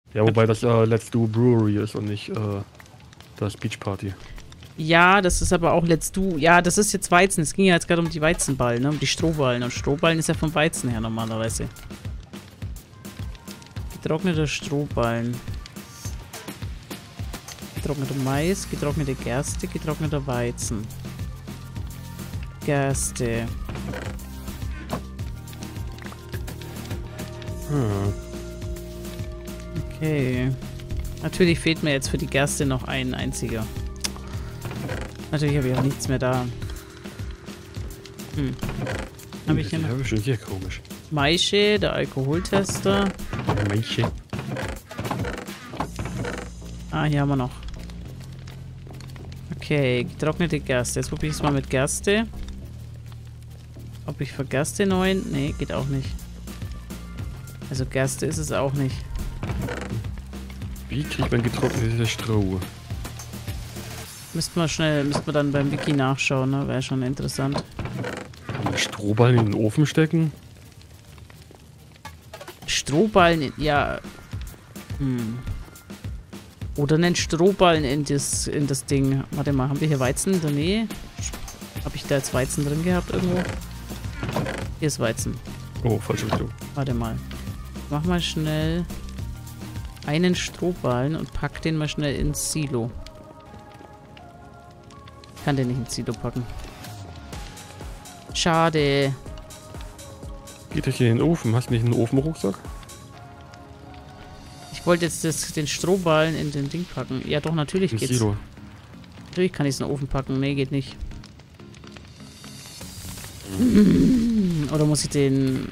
Ja, wobei das Let's Do Brewery ist und nicht das Beach Party. Ja, das ist aber auch Let's Do. Ja, das ist jetzt Weizen. Es ging ja jetzt gerade um die Weizenballen, ne? Um die Strohballen. Und Strohballen ist ja vom Weizen her normalerweise. Getrockneter Strohballen. Getrockneter Mais, getrocknete Gerste, getrockneter Weizen. Gerste. Okay. Natürlich fehlt mir jetzt für die Gerste noch ein einziger. Natürlich habe ich auch nichts mehr da. Habe ich hier noch? Ja, bestimmt sehr komisch. Maische, der Alkoholtester. Maische. Ah, hier haben wir noch. Okay, getrocknete Gerste. Jetzt probiere ich es mal mit Gerste. Ob ich für Gerste 9? Nee, geht auch nicht. Also Gerste ist es auch nicht. Wie kriegt man getrocknetes Stroh? Müssten wir dann beim Wiki nachschauen, ne? Wäre schon interessant. Kann man Strohballen in den Ofen stecken? Strohballen in, ja. Oder nennt Strohballen in das Ding. Warte mal, haben wir hier Weizen in der Nähe? Habe ich da jetzt Weizen drin gehabt irgendwo? Hier ist Weizen. Oh, falsche Richtung. Warte mal. Mach mal schnell einen Strohballen und pack den mal schnell ins Silo. Ich kann den nicht ins Silo packen. Schade. Geht das hier in den Ofen? Hast du nicht einen Ofenrucksack? Ich wollte jetzt den Strohballen in den Ding packen. Ja doch, natürlich geht's. Silo. Natürlich kann ich es in den Ofen packen. Nee, geht nicht. Oder muss ich den...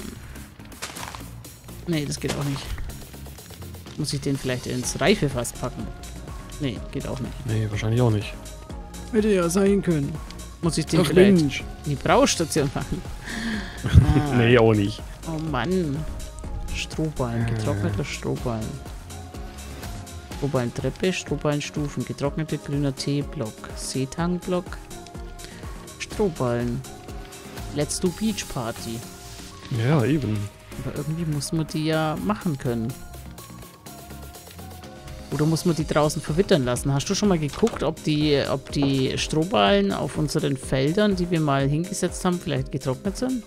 Nee, das geht auch nicht. Muss ich den vielleicht ins Reifefass packen? Nee, geht auch nicht. Nee, wahrscheinlich auch nicht. Hätte ja sein können. Muss ich den Doch vielleicht Mensch. in die Braustation packen? Nee, auch nicht. Oh Mann. Strohballen, getrockneter Strohballen. Strohballentreppe, Strohballenstufen, getrockneter grüner Teeblock, Seetangblock, Strohballen. Let's do Beach Party. Ja, eben. Aber irgendwie muss man die ja machen können. Oder muss man die draußen verwittern lassen? Hast du schon mal geguckt, ob die Strohballen auf unseren Feldern, die wir mal hingesetzt haben, vielleicht getrocknet sind?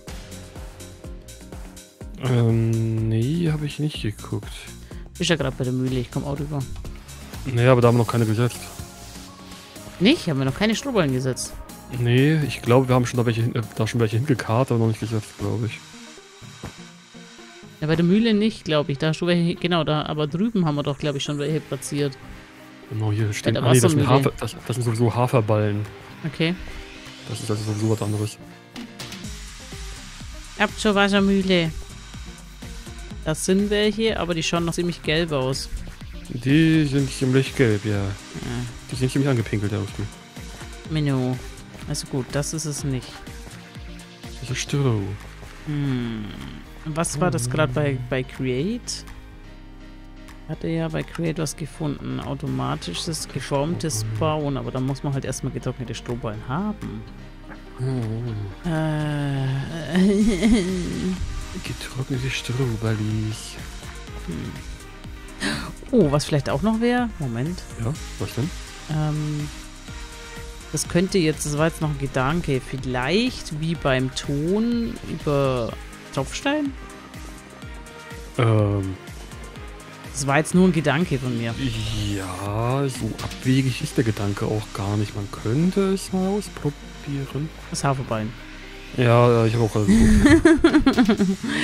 Nee, habe ich nicht geguckt. Bist ja gerade bei der Mühle, ich komme auch rüber. Nee, aber da haben wir noch keine gesetzt. Nicht? Haben wir noch keine Strohballen gesetzt? Nee, ich glaube, wir haben schon da schon welche hingekarrt, aber noch nicht gesetzt, glaube ich. Ja, bei der Mühle nicht, glaube ich. Da hast du welche, genau, da, aber drüben haben wir doch, glaube ich, schon welche platziert. Genau, hier stehen. der Ah, nee, das Wassermühle. sind sowieso Haferballen. Okay. Das ist also sowieso was anderes. Ab zur Wassermühle. Das sind welche, aber die schauen noch ziemlich gelb aus. Die sind ziemlich gelb, ja. Ja. Die sind ziemlich angepinkelt, der Spiel. Menü. Also gut, das ist es nicht. Das ist Stroh. Was war das gerade bei Create? Hatte ja bei Create was gefunden. Automatisches, geformtes Bauen. Aber da muss man halt erstmal getrocknete Strohballen haben. Getrocknete Strohballis. Oh, was vielleicht auch noch wäre? Moment. Ja, was denn? Das könnte jetzt, das war jetzt noch ein Gedanke, vielleicht wie beim Ton über Tropfstein? Das war jetzt nur ein Gedanke von mir. Ja, so abwegig ist der Gedanke auch gar nicht. Man könnte es mal ausprobieren. Das Haferbein. Ja, ich habe auch gerade geguckt.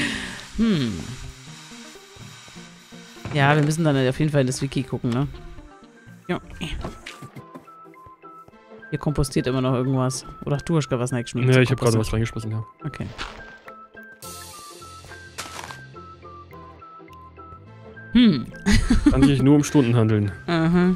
Ja, wir müssen dann auf jeden Fall in das Wiki gucken, ne? Ja. Hier kompostiert immer noch irgendwas. Oder du hast gerade was reingeschmissen. Ja, ich habe gerade was reingeschmissen, ja. Okay. Kann sich nur um Stunden handeln. Aha.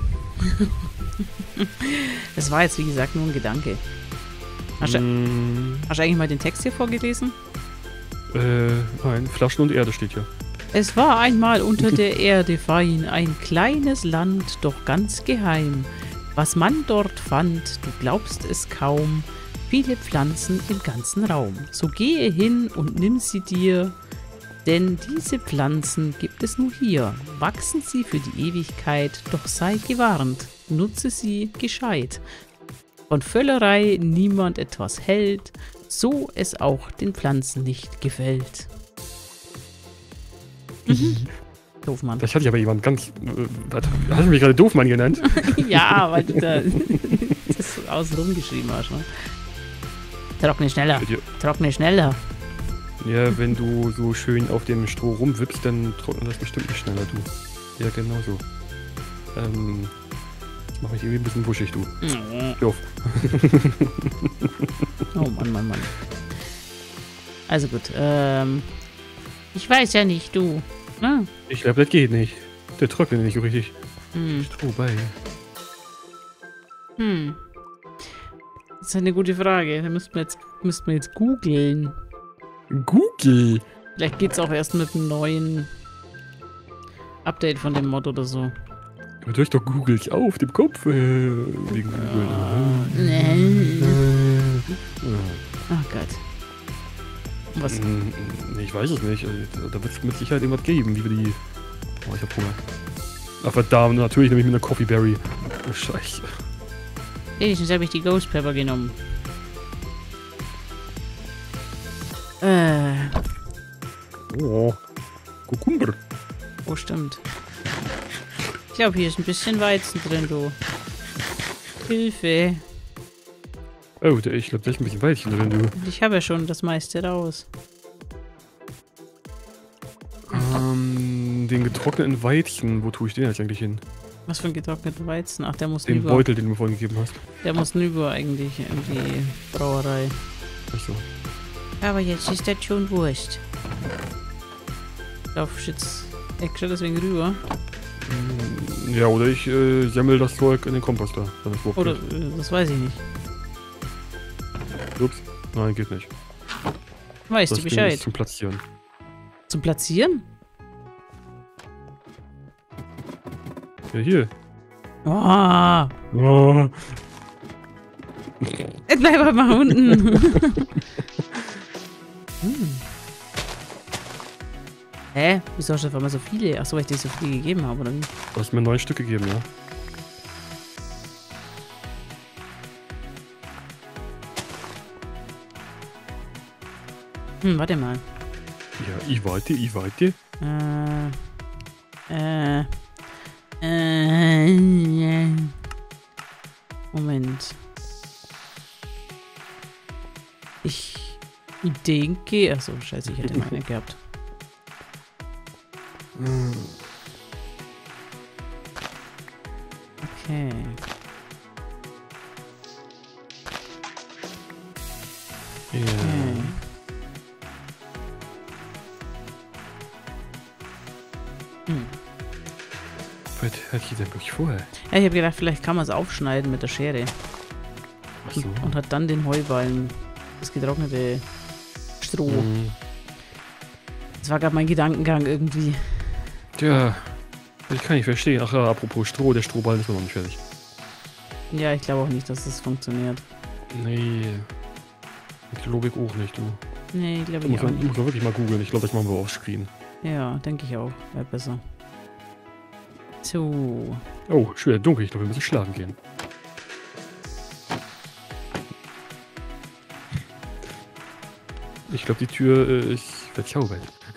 Das war jetzt, wie gesagt, nur ein Gedanke. Hast du eigentlich mal den Text hier vorgelesen? Nein, Flaschen und Erde steht hier. Es war einmal unter der Erde fein, ein kleines Land, doch ganz geheim. Was man dort fand, du glaubst es kaum, viele Pflanzen im ganzen Raum. So gehe hin und nimm sie dir, Denn diese Pflanzen gibt es nur hier. Wachsen sie für die Ewigkeit, doch sei gewarnt, nutze sie gescheit. Von Völlerei niemand etwas hält, so es auch den Pflanzen nicht gefällt. Doofmann. Das hatte ich aber jemand ganz... hast du mich gerade Doofmann genannt? Ja, weil du da das außenrum geschrieben hast. Ne? Trockne schneller. Trockne schneller. Ja, wenn du so schön auf dem Stroh rumwippst, dann trocknet das bestimmt nicht schneller, du. Ja, genau so. Das macht mich irgendwie ein bisschen wuschig, du. Doof. Oh Mann, Mann, Mann. Also gut, ich weiß ja nicht, du. Ah. Ich glaube, das geht nicht. Der trocknet nicht so richtig. Hm. Stroh bei. Das ist eine gute Frage. Da müssten wir jetzt googeln. Google? Vielleicht geht's auch erst mit einem neuen Update von dem Mod oder so. Aber du hast doch Googles auf dem Kopf. Wegen Google. Oh Gott. Was? Ich weiß es nicht. Da wird es mit Sicherheit irgendwas geben, wie wir die... Oh, ich hab Hunger. Ach verdammt, natürlich nehme ich mir eine Coffee Berry. Oh, Scheiße. Wenigstens habe ich die Ghost Pepper genommen. Oh. Kukumber. Oh, stimmt. Ich glaube, hier ist ein bisschen Weizen drin, du. Hilfe. Oh, ich glaube, da ist ein bisschen Weizen drin, du. Ich habe ja schon das meiste raus. Den getrockneten Weizen, wo tue ich den jetzt eigentlich hin? Was für ein getrockneter Weizen? Ach, der muss Den über. Beutel, den du mir vorhin gegeben hast. Der muss über eigentlich in die Brauerei. Ach so. Aber jetzt ist das schon Wurst. Ich laufe jetzt extra deswegen rüber. Ja, oder ich sammle das Zeug in den Komposter. Wenn es Oder, das weiß ich nicht. Ups. Nein, geht nicht. Weißt Das du Ding Bescheid? ist zum Platzieren. Zum Platzieren? Ja, hier. Oh, Oh. jetzt bleib halt mal unten. Hä? Wieso hast du auf einmal so viele? Achso, weil ich dir so viel gegeben habe, oder wie? Du hast mir 9 Stück gegeben, ja? Warte mal. Ja, ich warte. Moment. Ich denke... Achso, scheiße, ich hätte noch eine gehabt. Okay. Ja. Was hatte ich denn wirklich vorher? Ja, ich habe gedacht, vielleicht kann man es aufschneiden mit der Schere. Ach so. Und hat dann den Heuballen, das getrocknete Stroh. Das war gerade mein Gedankengang irgendwie. Tja, ich kann nicht verstehen. Ach ja, apropos Stroh, der Strohballen ist noch nicht fertig. Ja, ich glaube auch nicht, dass das funktioniert. Nee. Ich glaube ich auch nicht, du. Nee, glaube Ich ich auch nicht. muss wirklich mal googeln. Ich glaube, das machen wir offscreen. Ja, denke ich auch. Wäre besser. So. Oh, schwer dunkel. Ich glaube, wir müssen schlafen gehen. Ich glaube, die Tür ist verzaubert.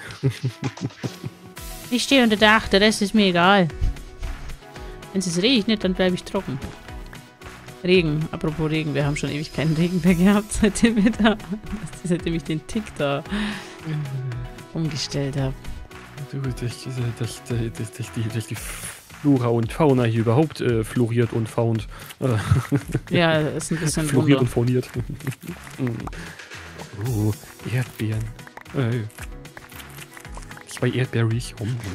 Ich stehe unter Dach, der Rest ist mir egal. Wenn es regnet, dann bleibe ich trocken. Regen, apropos Regen, wir haben schon ewig keinen Regen mehr gehabt, seitdem ich den Tick da umgestellt habe. Du, dass die Flora und Fauna hier überhaupt floriert und found. Ja, ist ein bisschen floriert und Wunder. fauniert. Oh, Erdbeeren. 2 Erdbeerries.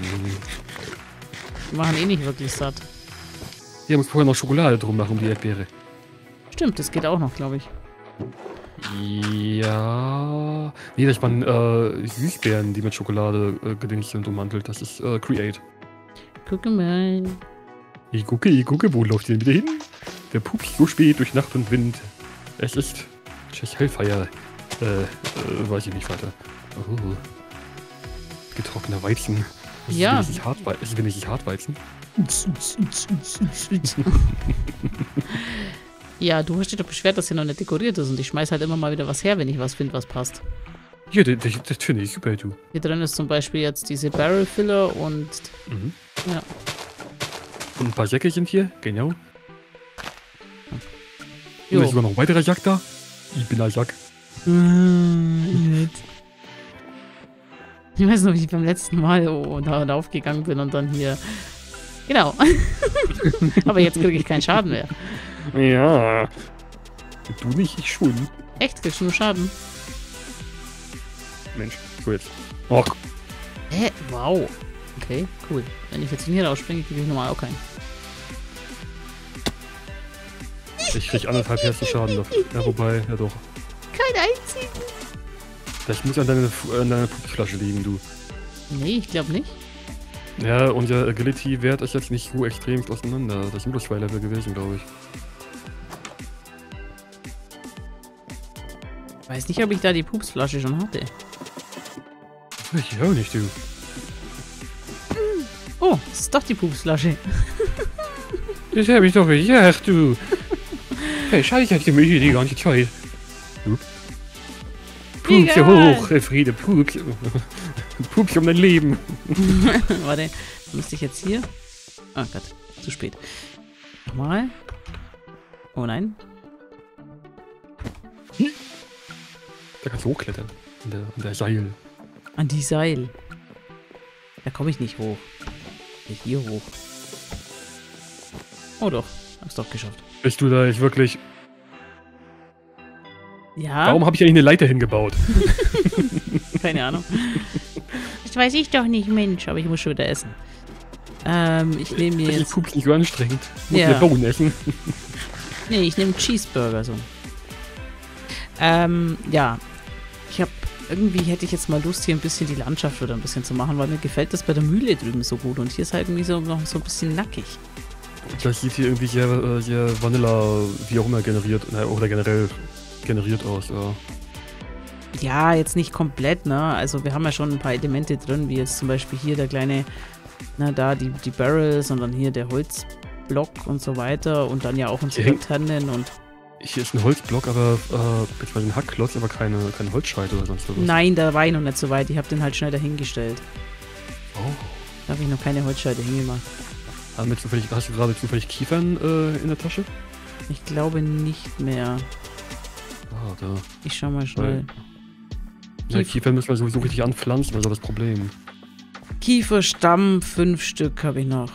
Wir machen eh nicht wirklich satt. Hier muss vorher noch Schokolade drum machen um die Erdbeere. Stimmt, das geht auch noch, glaube ich. Ja. Nee, das waren Süßbeeren, die mit Schokolade gedingst sind ummantelt. Das ist Create. Guck mal. Ich gucke, wo läuft ihr denn wieder hin? Der pupst so spät durch Nacht und Wind. Es ist Chess Hellfire. Weiß ich nicht weiter. Oh. getrockneter Weizen. Ja. Ist wenigstens Hartweizen. Ja, du hast dich doch beschwert, dass hier noch nicht dekoriert ist und ich schmeiß halt immer mal wieder was her, wenn ich was finde, was passt. Ja, das finde ich super, du. Hier drin ist zum Beispiel jetzt diese Barrel Filler und Mhm. ja. Und ein paar Säcke sind hier, genau. Und Jo. da ist sogar noch ein weiterer Sack da. Ich bin ein Sack. Ich weiß noch, wie ich beim letzten Mal da aufgegangen bin und dann hier. Genau. Aber jetzt kriege ich keinen Schaden mehr. Ja. Du nicht, ich schon. Echt? Kriegst du nur Schaden? Mensch, so jetzt. Och, Hä? Wow. Okay, cool. Wenn ich jetzt von hier rausspringe, kriege ich normal auch keinen. ich krieg 1,5 Herzen Schaden dafür. Ja, wobei, ja doch. Kein einzigen. Das muss an deiner Pupsflasche liegen, du. Nee, ich glaube nicht. Ja, unser Agility-Wert ist jetzt nicht so extrem auseinander. Das sind bloß 2 Level gewesen, glaube ich. Weiß nicht, ob ich da die Pupsflasche schon hatte. Ich auch nicht, du. Oh, das ist doch die Pupsflasche. Das hab ich doch gesagt, du. Hey, scheiße, ich mir hier die ganze Zeit. Pups hier Egal. hoch, Friede, Pups. Pups um dein Leben. Warte, müsste ich jetzt hier... Ah Gott, zu spät. Nochmal. Oh nein. Da kannst du hochklettern. An der Seil. An die Seil. Da komme ich nicht hoch. Hier hoch. Oh doch, hab's doch geschafft. Bist du da jetzt wirklich... Ja, Warum habe ich eigentlich eine Leiter hingebaut? keine Ahnung. Das weiß ich doch nicht, Mensch. Aber ich muss schon wieder essen. Ich nehme mir Ich jetzt... Pups nicht so anstrengend. Muss Ja. eine Bohnen essen. Nee, ich nehme Cheeseburger so. Ja. Irgendwie hätte ich jetzt mal Lust, hier ein bisschen die Landschaft wieder ein bisschen zu machen, weil mir gefällt das bei der Mühle drüben so gut. Und hier ist halt irgendwie so noch so ein bisschen nackig. Das sieht hier irgendwie sehr Vanilla, wie auch immer, generiert, oder generell generiert aus. Ja. Ja, jetzt nicht komplett, ne? Also wir haben ja schon ein paar Elemente drin, wie jetzt zum Beispiel hier der kleine, na da die Barrels und dann hier der Holzblock und so weiter und dann ja auch unsere Hier Laternen und... Hier ist ein Holzblock, aber beziehungsweise ein Hackklotz, aber keine Holzscheite oder sonst was. Nein, da war ich noch nicht so weit. Ich habe den halt schnell dahingestellt. Oh. Da habe ich noch keine Holzscheite hingemacht. Hast du gerade zufällig Kiefern in der Tasche? Ich glaube nicht mehr. Ah, da. Ich schau mal schnell. Ja, Kiefern müssen wir sowieso richtig anpflanzen, das ist das Problem. Kieferstamm, 5 Stück habe ich noch.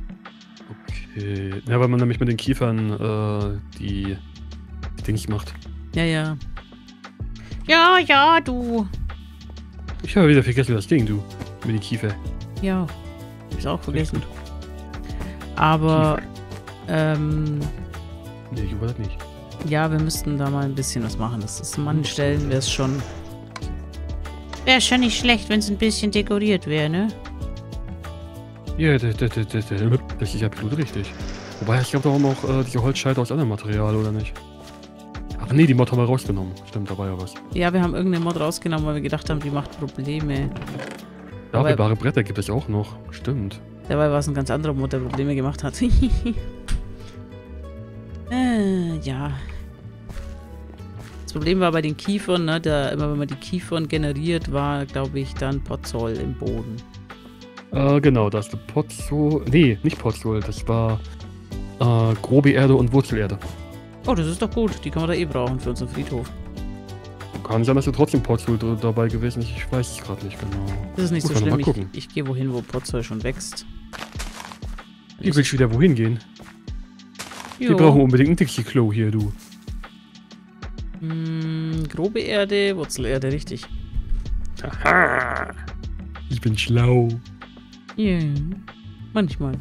Okay. Ja, weil man nämlich mit den Kiefern die Dings macht. Ja, ja. Ja, ja, du. Ich habe wieder vergessen das Ding, du. Mit den Kiefer. Ja, hab's auch vergessen. Aber, Nee, ich war das nicht. ja, wir müssten da mal ein bisschen was machen. Das ist, an manchen Stellen wäre es schon... Wäre schon nicht schlecht, wenn es ein bisschen dekoriert wäre, ne? Ja, das ist absolut richtig. Wobei, ich glaube, da haben wir auch diese Holzscheite aus anderem Material, oder nicht? Ach nee, die Mod haben wir rausgenommen. Stimmt, da war ja was. Ja, wir haben irgendeine Mod rausgenommen, weil wir gedacht haben, die macht Probleme. Stapelbare Bretter gibt es auch noch. Stimmt. Dabei war es ein ganz anderer Mod, der Probleme gemacht hat. Ja. Das Problem war bei den Kiefern, ne, immer wenn man die Kiefern generiert, war, glaube ich, dann Podzol im Boden. Genau, da ist der Podzol. Nee, nicht Podzol, das war grobe Erde und Wurzelerde. Oh, das ist doch gut. Die kann man da eh brauchen für unseren Friedhof. Kann sein, dass da trotzdem Podzol dabei gewesen ist. Ich weiß es gerade nicht genau. Das ist nicht Muss so man noch schlimm. mal gucken. Ich gehe wohin, wo Podzol schon wächst. Ich will wieder wohin gehen. Wir Jo. brauchen unbedingt ein Dixie-Klo hier, du. Grobe Erde, Wurzelerde, richtig. Haha. Ich bin schlau. Ja, manchmal.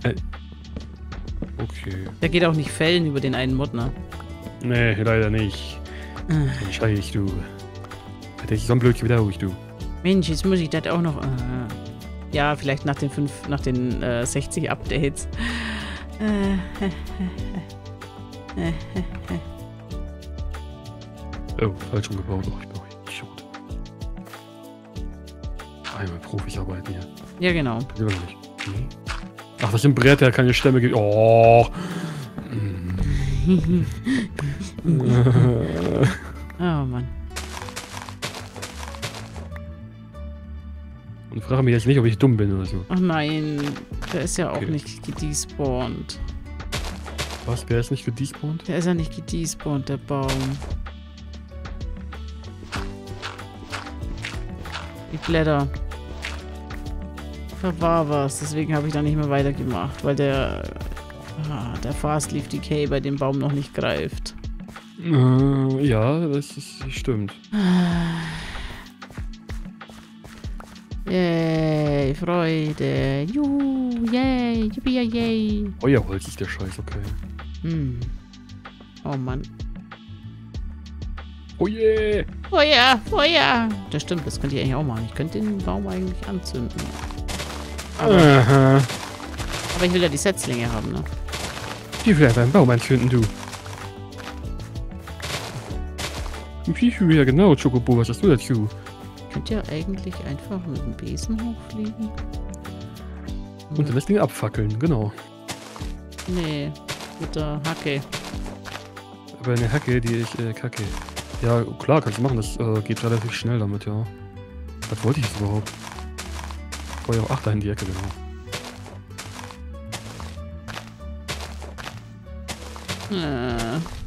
Okay. Da geht auch nicht Fällen über den einen Mod, ne? Nee, leider nicht. Scheiß, du. Hätte ich so ein Blödchen wieder ruhig, du. Mensch, jetzt muss ich das auch noch... ja, vielleicht nach den 60 Updates. Oh, falsch umgebaut. Oh, ich bin auch Idiot. einmal Profis arbeiten hier. Ja, genau. Lieber nicht. Ach, das ist ein Brett, der keine Stämme gibt. Oh. Oh Mann. Und frage mich jetzt nicht, ob ich dumm bin oder so. Ach nein, der ist ja auch Okay. nicht gedespawnt. Was? Wer ist nicht gedespawnt? Der ist ja nicht gedespawnt, der Baum. Die Blätter. Da war was, deswegen habe ich da nicht mehr weitergemacht, weil der Fast Leaf Decay bei dem Baum noch nicht greift. Ja, das stimmt. Yay, Freude. Juhu, yay, yippie, yay. Feuerholz ist der Scheiß, okay. Hm. Oh Mann. Oh yeah! Feuer, Feuer. Das stimmt, das könnte ich eigentlich auch machen. Ich könnte den Baum eigentlich anzünden. Aha. Aber ich will ja die Setzlinge haben, ne? Wie will deinen Baum anzünden, du? Wie viel ja genau, Chocobo, was hast du dazu? Könnt ihr eigentlich einfach mit dem Besen hochfliegen? Und dann das Ding abfackeln, genau. Nee, mit der Hacke. Aber eine Hacke, die ich kacke. Ja, klar, kannst du machen, das geht relativ schnell damit, ja. Was wollte ich jetzt überhaupt? Feuer, ach, da in die Ecke, genau.